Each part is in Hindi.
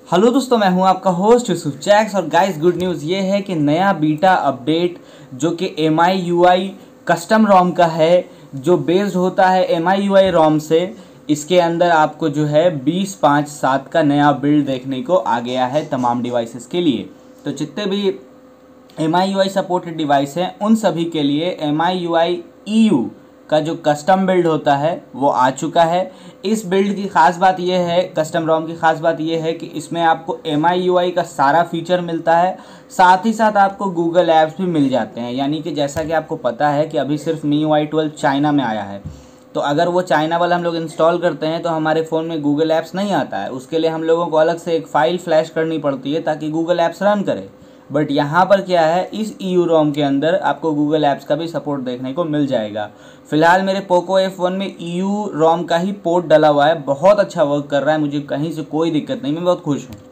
हेलो दोस्तों, मैं हूं आपका होस्ट यूसुफ जैक्स। और गाइस, गुड न्यूज़ ये है कि नया बीटा अपडेट जो कि MIUI कस्टम रोम का है, जो बेस्ड होता है MIUI रोम से, इसके अंदर आपको जो है 20.5.7 का नया बिल्ड देखने को आ गया है तमाम डिवाइसेस के लिए। तो जितने भी MIUI सपोर्टेड डिवाइस हैं उन सभी के लिए MIUI EU का जो कस्टम बिल्ड होता है वो आ चुका है। इस बिल्ड की ख़ास बात यह है, कस्टम रोम की ख़ास बात यह है कि इसमें आपको MIUI का सारा फीचर मिलता है, साथ ही साथ आपको गूगल ऐप्स भी मिल जाते हैं। यानी कि जैसा कि आपको पता है कि अभी सिर्फ MIUI 12 चाइना में आया है, तो अगर वो चाइना वाला हम लोग इंस्टॉल करते हैं तो हमारे फ़ोन में गूगल ऐप्स नहीं आता है। उसके लिए हम लोगों को अलग से एक फ़ाइल फ्लैश करनी पड़ती है ताकि गूगल ऐप्स रन करे। बट यहाँ पर क्या है, इस EU रोम के अंदर आपको गूगल ऐप्स का भी सपोर्ट देखने को मिल जाएगा। फिलहाल मेरे पोको F1 में EU रोम का ही पोर्ट डला हुआ है, बहुत अच्छा वर्क कर रहा है, मुझे कहीं से कोई दिक्कत नहीं, मैं बहुत खुश हूँ।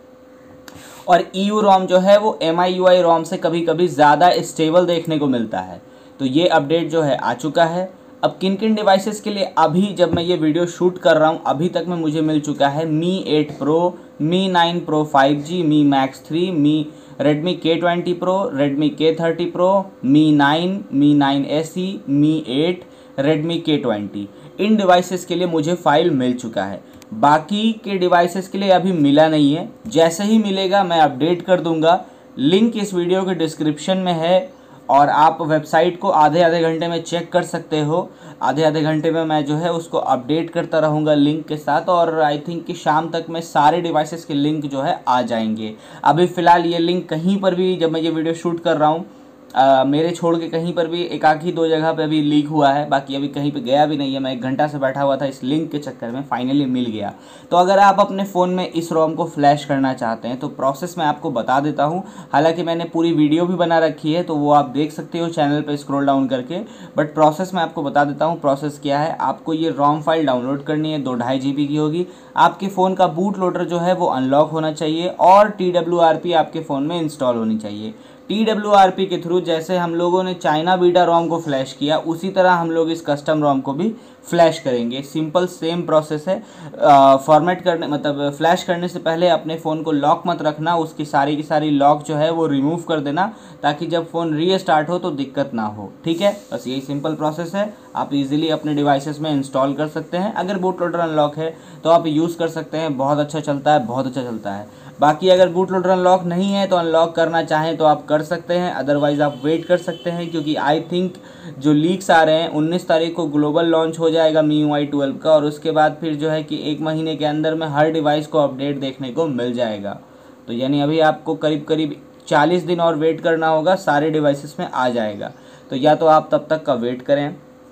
और EU रोम जो है वो MIUI रोम से कभी कभी ज़्यादा स्टेबल देखने को मिलता है। तो ये अपडेट जो है आ चुका है। अब किन किन डिवाइसेस के लिए अभी जब मैं ये वीडियो शूट कर रहा हूँ अभी तक में मुझे मिल चुका है Mi 8 Pro, Mi 9 Pro 5G, Mi Max 3, Redmi K20 Pro, Redmi K30 Pro, Mi 9, Mi 9 SE, Mi 8, Redmi K20। इन डिवाइसेस के लिए मुझे फाइल मिल चुका है। बाकी के डिवाइसेस के लिए अभी मिला नहीं है, जैसे ही मिलेगा मैं अपडेट कर दूंगा। लिंक इस वीडियो के डिस्क्रिप्शन में है और आप वेबसाइट को आधे आधे घंटे में चेक कर सकते हो। आधे आधे घंटे में मैं जो है उसको अपडेट करता रहूँगा लिंक के साथ, और आई थिंक कि शाम तक में सारे डिवाइसेस के लिंक जो है आ जाएंगे। अभी फ़िलहाल ये लिंक कहीं पर भी, जब मैं ये वीडियो शूट कर रहा हूँ, मेरे छोड़ के कहीं पर भी एक आधी दो जगह पे अभी लीक हुआ है, बाकी अभी कहीं पे गया भी नहीं है। मैं 1 घंटा से बैठा हुआ था, इस लिंक के चक्कर में फाइनली मिल गया। तो अगर आप अपने फ़ोन में इस रोम को फ्लैश करना चाहते हैं तो प्रोसेस मैं आपको बता देता हूँ। हालांकि मैंने पूरी वीडियो भी बना रखी है, तो वो आप देख सकते हो चैनल पर स्क्रॉल डाउन करके। बट प्रोसेस मैं आपको बता देता हूँ। प्रोसेस क्या है, आपको ये रोम फाइल डाउनलोड करनी है, 2.5 GB की होगी। आपके फ़ोन का बूट लोडर जो है वो अनलॉक होना चाहिए और TWRP आपके फ़ोन में इंस्टॉल होनी चाहिए। TWRP के थ्रू जैसे हम लोगों ने चाइना बीटा रोम को फ्लैश किया, उसी तरह हम लोग इस कस्टम रोम को भी फ्लैश करेंगे। सिंपल सेम प्रोसेस है। फॉर्मेट करने मतलब फ्लैश करने से पहले अपने फ़ोन को लॉक मत रखना, उसकी सारी की सारी लॉक जो है वो रिमूव कर देना, ताकि जब फ़ोन रीस्टार्ट हो तो दिक्कत ना हो। ठीक है, बस यही सिंपल प्रोसेस है। आप इजीली अपने डिवाइसेस में इंस्टॉल कर सकते हैं। अगर बूट लोडर अनलॉक है तो आप यूज़ कर सकते हैं, बहुत अच्छा चलता है, बहुत अच्छा चलता है। बाकी अगर बूट लोडर अनलॉक नहीं है तो अनलॉक करना चाहें तो आप कर सकते हैं, अदरवाइज़ आप वेट कर सकते हैं, क्योंकि आई थिंक जो लीक्स आ रहे हैं 19 तारीख को ग्लोबल लॉन्च हो जाएगा MIUI 12 का, और उसके बाद फिर जो है कि 1 महीने के अंदर में हर डिवाइस को अपडेट देखने को मिल जाएगा। तो यानी अभी आपको करीब करीब 40 दिन और वेट करना होगा, सारे डिवाइसेस में आ जाएगा। तो या तो आप तब तक का वेट करें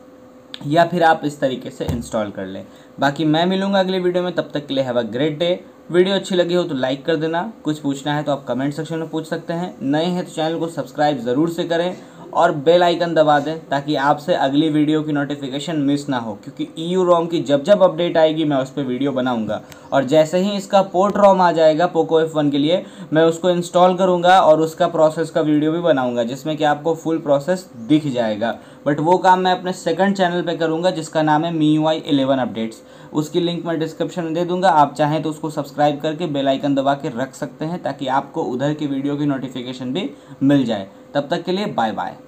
या फिर आप इस तरीके से इंस्टॉल कर लें। बाकी मैं मिलूंगा अगली वीडियो में, तब तक के लिए have a great day. Video अच्छी लगी हो तो लाइक कर देना, कुछ पूछना है तो आप कमेंट सेक्शन में पूछ सकते हैं। नए हैं तो चैनल को सब्सक्राइब ज़रूर से करें और बेल आइकन दबा दें ताकि आपसे अगली वीडियो की नोटिफिकेशन मिस ना हो, क्योंकि EU रोम की जब जब अपडेट आएगी मैं उस पर वीडियो बनाऊंगा। और जैसे ही इसका पोर्ट रोम आ जाएगा पोको F1 के लिए, मैं उसको इंस्टॉल करूंगा और उसका प्रोसेस का वीडियो भी बनाऊंगा, जिसमें कि आपको फुल प्रोसेस दिख जाएगा। बट वो काम मैं अपने सेकंड चैनल पे करूंगा जिसका नाम है MIUI 11 अपडेट्स। उसकी लिंक मैं डिस्क्रिप्शन में दे दूंगा, आप चाहें तो उसको सब्सक्राइब करके बेल आइकन दबा के रख सकते हैं ताकि आपको उधर की वीडियो की नोटिफिकेशन भी मिल जाए। तब तक के लिए बाय बाय।